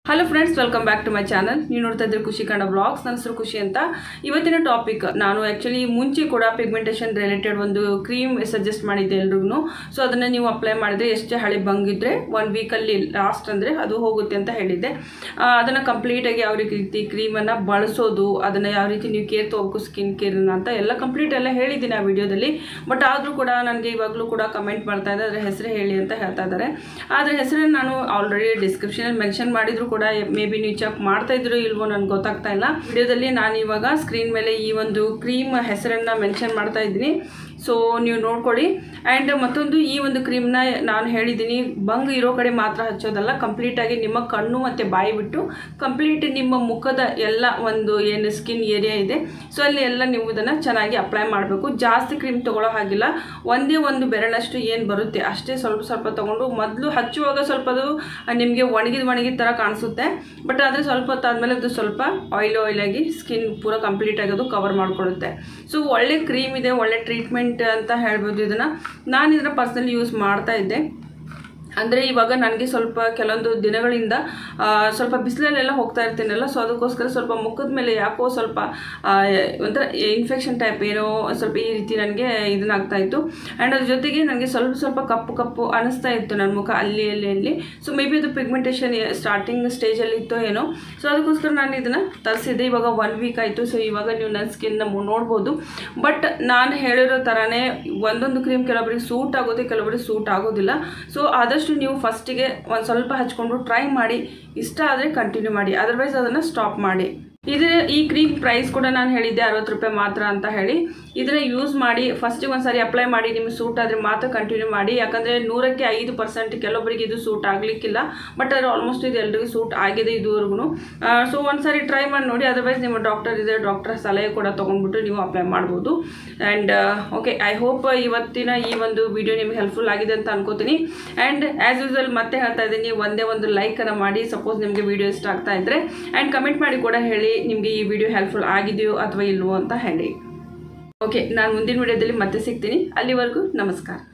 Hello friends, welcome back to my channel. ನೀವು ನೋಡ್ತಾ ಇದ್ರೆ ಖುಷಿ ಕನ್ನಡ ಬ್ಲಾಗ್ಸ್. ನನ್ನ ಹೆಸರು ಖುಷಿ ಅಂತ. ಇವತ್ತಿನ ಟಾಪಿಕ್, ನಾನು ಆ್ಯಕ್ಚುಲಿ ಮುಂಚೆ ಕೂಡ ಪಿಗ್ಮೆಂಟೇಷನ್ ರಿಲೇಟೆಡ್ ಒಂದು ಕ್ರೀಮ್ ಸಜೆಸ್ಟ್ ಮಾಡಿದ್ದೆ ಎಲ್ರಿಗೂ. ಸೊ ಅದನ್ನು ನೀವು ಅಪ್ಲೈ ಮಾಡಿದರೆ ಎಷ್ಟೇ ಹಳೆ ಬಂಗಿದ್ರೆ 1 ವೀಕಲ್ಲಿ ಲಾಸ್ಟ್ ಅಂದರೆ ಅದು ಹೋಗುತ್ತೆ ಅಂತ ಹೇಳಿದ್ದೆ. ಅದನ್ನು ಕಂಪ್ಲೀಟಾಗಿ ಯಾವ ರೀತಿ ಕ್ರೀಮನ್ನು ಬಳಸೋದು, ಅದನ್ನು ಯಾವ ರೀತಿ ನೀವು ಕೇರ್ ತೊಗೋಬೇಕು, ಸ್ಕಿನ್ ಕೇರ್ನ ಅಂತ ಎಲ್ಲ ಕಂಪ್ಲೀಟ್ ಎಲ್ಲ ಹೇಳಿದ್ದೀನಿ ಆ ವಿಡಿಯೋದಲ್ಲಿ. ಬಟ್ ಆದರೂ ಕೂಡ ನನಗೆ ಇವಾಗಲೂ ಕೂಡ ಕಮೆಂಟ್ ಮಾಡ್ತಾ ಇದ್ದಾರೆ, ಅದರ ಹೆಸರು ಹೇಳಿ ಅಂತ ಹೇಳ್ತಾ ಇದ್ದಾರೆ. ಆದರೆ ಹೆಸರನ್ನು ನಾನು ಆಲ್ರೆಡಿ ಡಿಸ್ಕ್ರಿಪ್ಷನಲ್ಲಿ ಮೆನ್ಷನ್ ಮಾಡಿದ್ರು ಕೂಡ ಮೇ ಬಿ ನೀವು ಚೆಕ್ ಮಾಡ್ತಾ ಇದ್ರು ಇಲ್ವೋ ನನಗೆ ಗೊತ್ತಾಗ್ತಾ ಇಲ್ಲ. ವಿಡಿಯೋದಲ್ಲಿ ನಾನು ಇವಾಗ ಸ್ಕ್ರೀನ್ ಮೇಲೆ ಈ ಒಂದು ಕ್ರೀಮ್ ಹೆಸರನ್ನು ಮೆನ್ಷನ್ ಮಾಡ್ತಾ ಇದ್ದೀನಿ. ಸೊ ನೀವು ನೋಡ್ಕೊಳ್ಳಿ. ಆ್ಯಂಡ್ ಮತ್ತೊಂದು, ಈ ಒಂದು ಕ್ರೀಮ್ನ ನಾನು ಹೇಳಿದ್ದೀನಿ ಬಂಗ್ ಇರೋ ಕಡೆ ಮಾತ್ರ ಹಚ್ಚೋದಲ್ಲ, ಕಂಪ್ಲೀಟಾಗಿ ನಿಮ್ಮ ಕಣ್ಣು ಮತ್ತು ಬಾಯಿ ಬಿಟ್ಟು ಕಂಪ್ಲೀಟ್ ನಿಮ್ಮ ಮುಖದ ಎಲ್ಲ ಒಂದು ಏನು ಸ್ಕಿನ್ ಏರಿಯಾ ಇದೆ ಸೊ ಅಲ್ಲಿ ಎಲ್ಲ ನೀವು ಇದನ್ನು ಚೆನ್ನಾಗಿ ಅಪ್ಲೈ ಮಾಡಬೇಕು. ಜಾಸ್ತಿ ಕ್ರೀಮ್ ತೊಗೊಳ್ಳೋ ಹಾಗಿಲ್ಲ, ಒಂದೇ ಒಂದು ಬೆರಳಷ್ಟು ಏನು ಬರುತ್ತೆ ಅಷ್ಟೇ ಸ್ವಲ್ಪ ಸ್ವಲ್ಪ ತೊಗೊಂಡು ಮೊದಲು ಹಚ್ಚುವಾಗ ಸ್ವಲ್ಪ ಅದು ನಿಮಗೆ ಒಣಗಿದ ಥರ ಕಾಣಿಸುತ್ತೆ. ಬಟ್ ಆದರೆ ಸ್ವಲ್ಪ ಹೊತ್ತಾದಮೇಲೆ ಅದು ಸ್ವಲ್ಪ ಆಯಿಲಾಗಿ ಸ್ಕಿನ್ ಪೂರ ಕಂಪ್ಲೀಟಾಗಿ ಅದು ಕವರ್ ಮಾಡಿಕೊಳ್ಳುತ್ತೆ. ಸೊ ಒಳ್ಳೆ ಕ್ರೀಮ್ ಇದೆ, ಒಳ್ಳೆ ಟ್ರೀಟ್ಮೆಂಟ್ ಅಂತ ಹೇಳ್ಬೋದು. ನಾನು ಇದನ್ನ ಪರ್ಸನಲಿ ಯೂಸ್ ಮಾಡ್ತಾ ಇದ್ದೆ. ಅಂದರೆ ಇವಾಗ ನನಗೆ ಸ್ವಲ್ಪ ಕೆಲವೊಂದು ದಿನಗಳಿಂದ ಸ್ವಲ್ಪ ಬಿಸಿಲಲ್ಲೆಲ್ಲ ಹೋಗ್ತಾ ಇರ್ತೀನಲ್ಲ, ಸೊ ಅದಕ್ಕೋಸ್ಕರ ಸ್ವಲ್ಪ ಮುಖದ ಮೇಲೆ ಯಾಕೋ ಸ್ವಲ್ಪ ಒಂಥರ ಇನ್ಫೆಕ್ಷನ್ ಟೈಪ್ ಏನೋ ಸ್ವಲ್ಪ ಈ ರೀತಿ ನನಗೆ ಇದನ್ನಾಗ್ತಾಯಿತ್ತು. ಆ್ಯಂಡ್ ಅದ್ರ ಜೊತೆಗೆ ನನಗೆ ಸ್ವಲ್ಪ ಕಪ್ಪು ಅನಿಸ್ತಾ ಇತ್ತು ನನ್ನ ಮುಖ ಅಲ್ಲಿ. ಸೊ ಮೇ ಬಿ ಅದು ಪಿಗ್ಮೆಂಟೇಷನ್ ಸ್ಟಾರ್ಟಿಂಗ್ ಸ್ಟೇಜಲ್ಲಿ ಇತ್ತೋ ಏನೋ. ಸೊ ಅದಕ್ಕೋಸ್ಕರ ನಾನು ಇದನ್ನು ತರಿಸಿದ್ದೆ. ಇವಾಗ 1 ವೀಕ್ ಆಯಿತು. ಸೊ ಇವಾಗ ನೀವು ನನ್ನ ಸ್ಕಿನ್ನ ನೋಡ್ಬೋದು. ಬಟ್ ನಾನು ಹೇಳಿರೋ ಥರನೇ ಒಂದೊಂದು ಕ್ರೀಮ್ ಕೆಲವೊಬ್ಬರಿಗೆ ಸೂಟ್ ಆಗುತ್ತೆ, ಕೆಲವೊಬ್ಬರಿಗೆ ಸೂಟ್ ಆಗೋದಿಲ್ಲ. ಸೊ ಆದಷ್ಟು ನೀವು ಫಸ್ಟಿಗೆ ಒಂದು ಸ್ವಲ್ಪ ಹಚ್ಕೊಂಡು ಟ್ರೈ ಮಾಡಿ, ಇಷ್ಟ ಆದರೆ ಕಂಟಿನ್ಯೂ ಮಾಡಿ, ಅದರ್ವೈಸ್ ಅದನ್ನು ಸ್ಟಾಪ್ ಮಾಡಿ. ಈ ಕ್ರೀಮ್ ಪ್ರೈಸ್ ಕೂಡ ನಾನು ಹೇಳಿದ್ದೆ 60 ರೂಪಾಯಿ ಮಾತ್ರ ಅಂತ ಹೇಳಿ. ಇದನ್ನು ಯೂಸ್ ಮಾಡಿ ಫಸ್ಟಿಗೆ ಒಂದು ಸಾರಿ ಅಪ್ಲೈ ಮಾಡಿ, ನಿಮಗೆ ಸೂಟ್ ಆದರೆ ಮಾತ್ರ ಕಂಟಿನ್ಯೂ ಮಾಡಿ. ಯಾಕಂದರೆ 100ಕ್ಕೆ 5% ಕೆಲವೊಬ್ಬರಿಗೆ ಇದು ಸೂಟ್ ಆಗಲಿಕ್ಕಿಲ್ಲ. ಬಟ್ ಅದು ಆಲ್ಮೋಸ್ಟ್ ಇದು ಎಲ್ರಿಗೂ ಸೂಟ್ ಆಗಿದೆ ಇದುವರೆಗೂ. ಸೊ ಒಂದು ಸಾರಿ ಟ್ರೈ ಮಾಡಿ ನೋಡಿ, ಅದರ್ವೈಸ್ ನಿಮ್ಮ ಡಾಕ್ಟರ್ ಇದೆ, ಡಾಕ್ಟರ್ ಸಲಹೆ ಕೂಡ ತೊಗೊಂಡ್ಬಿಟ್ಟು ನೀವು ಅಪ್ಲೈ ಮಾಡ್ಬೋದು. ಆ್ಯಂಡ್ ಓಕೆ, ಐ ಹೋಪ್ ಇವತ್ತಿನ ಈ ಒಂದು ವಿಡಿಯೋ ನಿಮಗೆ ಹೆಲ್ಪ್ಫುಲ್ ಆಗಿದೆ ಅಂತ ಅನ್ಕೋತೀನಿ. ಆ್ಯಂಡ್ ಆ್ಯಸ್ ಯೂಸ್ವಲ್ ಮತ್ತೆ ಹೇಳ್ತಾ ಇದ್ದೀನಿ, ಒಂದೇ ಒಂದು ಲೈಕನ್ನು ಮಾಡಿ, ಸಪೋಸ್ ನಿಮಗೆ ವಿಡಿಯೋ ಇಷ್ಟ ಆಗ್ತಾ ಇದ್ದರೆ. ಆ್ಯಂಡ್ ಕಮೆಂಟ್ ಮಾಡಿ ಕೂಡ ಹೇಳಿ ನಿಮಗೆ ಈ ವಿಡಿಯೋ ಹೆಲ್ಪ್ಫುಲ್ ಆಗಿದೆಯೋ ಅಥವಾ ಇಲ್ವೋ ಅಂತ ಹೇಳಿ. ಓಕೆ, ನಾನು ಮುಂದಿನ ವಿಡಿಯೋದಲ್ಲಿ ಮತ್ತೆ ಸಿಗ್ತೀನಿ. ಅಲ್ಲಿವರೆಗೂ ನಮಸ್ಕಾರ.